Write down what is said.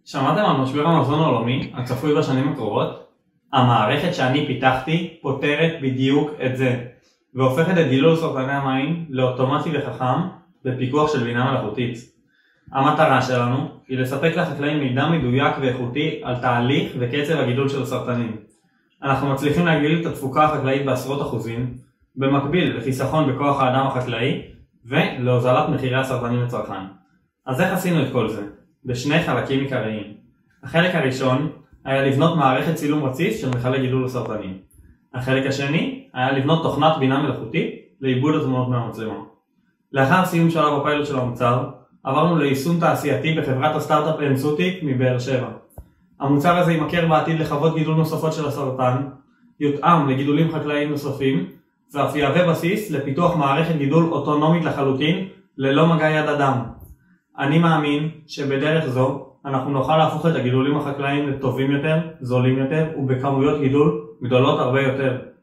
שמעתם על משבר המזון העולמי הצפוי בשנים הקרובות? המערכת שאני פיתחתי פותרת בדיוק את זה, והופכת את דילול סרטני המים לאוטומטי וחכם בפיקוח של בינה מלאכותית. המטרה שלנו היא לספק לחקלאים מידע מדויק ואיכותי על תהליך וקצב הגידול של הסרטנים. אנחנו מצליחים להגדיל את התפוקה החקלאית בעשרות אחוזים, במקביל לחיסכון בכוח האדם החקלאי ולהוזלת מחירי הסרטנים לצרכן. אז איך עשינו את כל זה? בשני חלקים עיקריים. החלק הראשון היה לבנות מערכת צילום רציף של מכלי גידול לסרטנים. החלק השני היה לבנות תוכנת בינה מלאכותית לעיבוד התמונות מהמצלמה. לאחר סיום שלב הפיילוט של המוצר, עברנו ליישום תעשייתי בחברת הסטארט-אפ אנסוטיק מבאר שבע. המוצר הזה יימכר בעתיד לחוות גידול נוספות של הסרטן, יותאם לגידולים חקלאיים נוספים, ואף יהווה בסיס לפיתוח מערכת גידול אוטונומית לחלוטין ללא מגע יד אדם. אני מאמין שבדרך זו אנחנו נוכל להפוך את הגידולים החקלאיים לטובים יותר, זולים יותר ובכמויות גידול גדולות הרבה יותר.